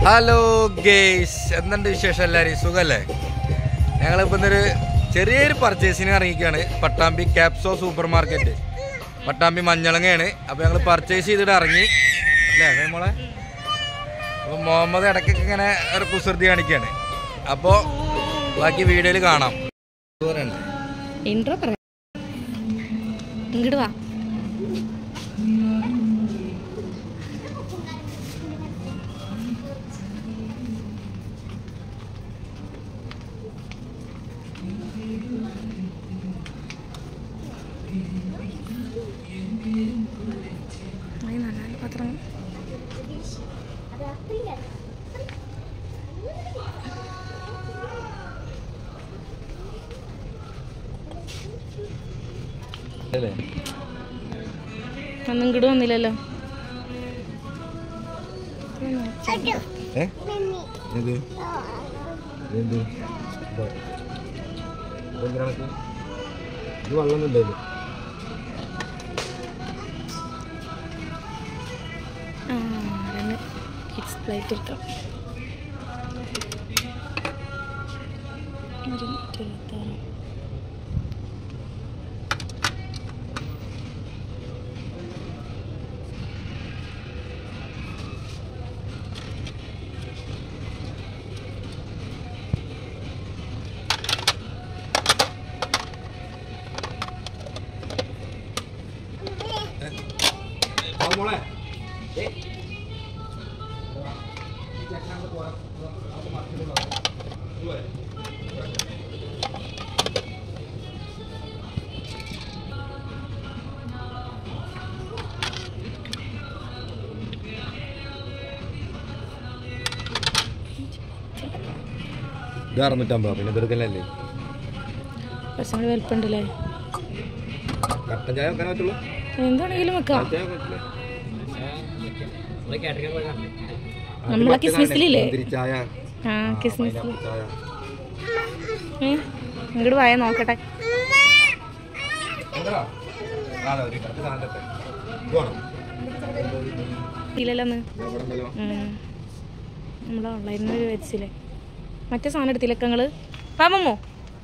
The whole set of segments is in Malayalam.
ഹലോ ഗേയ്സ്, എന്തുണ്ട് വിശേഷം? എല്ലാവരും സുഖമല്ലേ? ഞങ്ങളിപ്പോൾ ഇന്നൊരു ചെറിയൊരു പർച്ചേസിന് ഇറങ്ങിക്കുകയാണ്. പട്ടാമ്പി ക്യാപ്സോ സൂപ്പർ മാർക്കറ്റ്, പട്ടാമ്പി മഞ്ഞളങ്ങയാണ്. അപ്പോൾ ഞങ്ങൾ പർച്ചേസ് ചെയ്തിട്ട് ഇറങ്ങി അല്ലേ മോളെ? അപ്പോൾ മുഹമ്മദ് ഇടയ്ക്കൊക്കെ ഇങ്ങനെ ഒരു കുസൃതി കാണിക്കുകയാണ്. അപ്പോൾ ബാക്കി വീഡിയോയിൽ കാണാം. ഇങ്ങോട്ട് വാ. പത്രം ഒന്നും ഇങ്ങോട്ട് വന്നില്ലല്ലോ. കിഡ്സ് പ്ലേറ്റ് എടുക്കാം. ഇത് 650, പിന്നെ വെറുക്കല്ലേ കുറച്ചും വലുപ്പുണ്ടല്ലേ? കട്ടൻ ചായ വെക്കാൻ പറ്റുള്ളൂ, എന്താണെങ്കിലും വെക്കാം. നമ്മളെ കിസ്മിസിലില്ലേ? ആ കിസ്മിസിൽ. ഇങ്ങോട്ട് വായ നോക്കട്ടെ. ഇല്ലല്ലോ നമ്മളെ ഓൺലൈനിൽ നിന്ന് മേടിച്ചില്ലേ? മറ്റേ സാധനം എടുത്തില്ലൊക്കെ നിങ്ങള്? വാ മമ്മോ,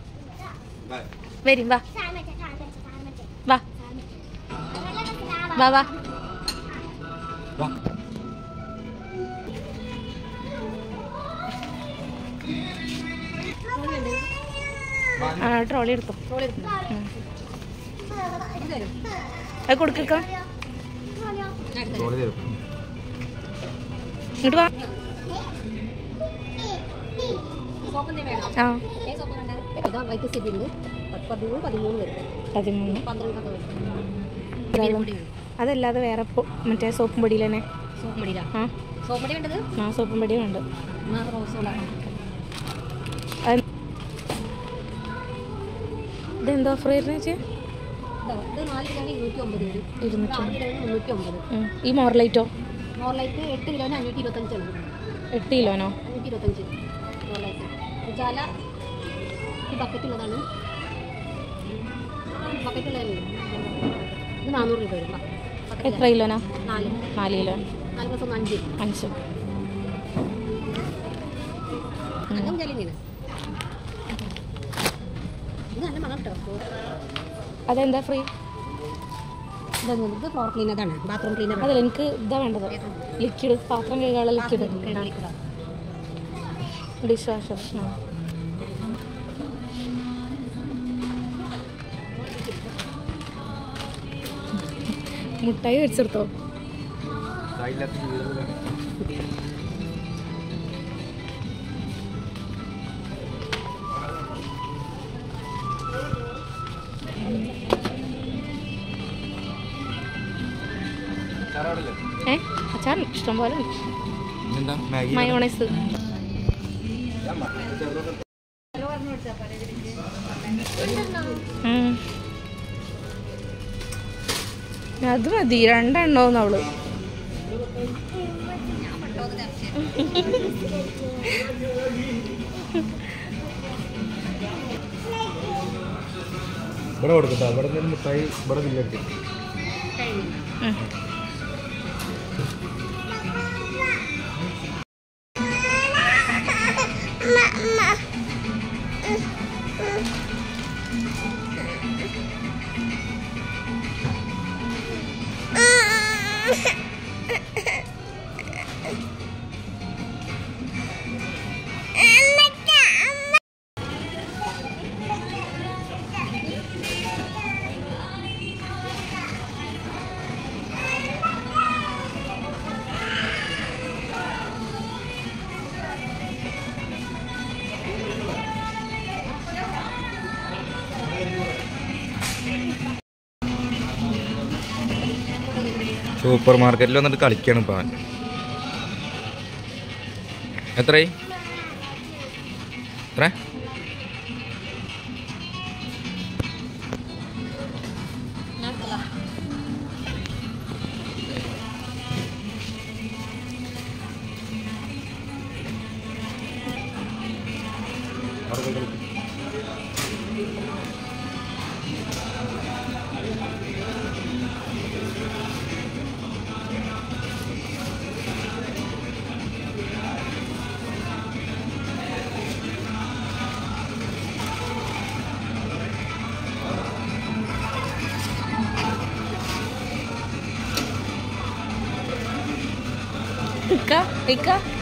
വരും വാ വാ വാ വാ. ആ ട്രോളി എടുത്തോ. അത് കൊടുക്കാം. ഇങ്ങോട്ട് വാ. ആ 13. അതല്ലാതെ വേറെ മറ്റേ സോപ്പും പൊടിയിൽ തന്നെ. ആ സോപ്പും പൊടിയും ഉണ്ട്. ഇതെന്തോ ഓഫർ വരുന്ന ചേച്ചി? ഈ മോർലൈറ്റോ? 8 കിലോന് 525. 8 കിലോനോ? 525 ഉജാല. ഈ ബക്കറ്റുള്ളതാണ്. ബക്കറ്റുള്ളതാണ്. ഇത് 400 രൂപ വരും. എത്ര കിലോനാ? 4 കിലോ. 4 ദിവസം 5. ഇത് നല്ല മണം കേട്ടോ. അതെന്താ ഫ്രീ? ഇത് ഫ്ലോർ ക്ലീനറാണ്, ബാത്റൂം ക്ലീനർ. അതല്ല, എനിക്ക് ഇതാ വേണ്ടത്. ലിക്വിഡ്, പാത്രം കഴുകാനുള്ള ലിക്വിഡ്. Dish washer. മുട്ടായി വെച്ചെടുത്തോ? അച്ചാർ ഇഷ്ടം പോലെ ഉണ്ട്. മയോണൈസ്. അത് മതി, 2 എണ്ണോന്ന് അവള്. ഇവിടെ കൊടുക്കട്ടോ, ഇവിടെ നിന്ന് മിഠായി ഇവിടെ ബില്ലെടുക്കും. സൂപ്പർ മാർക്കറ്റിൽ വന്നിട്ട് കളിക്കാണ് ഇപ്പം അവൻ. എത്രയായി? എത്ര? ഇക്ക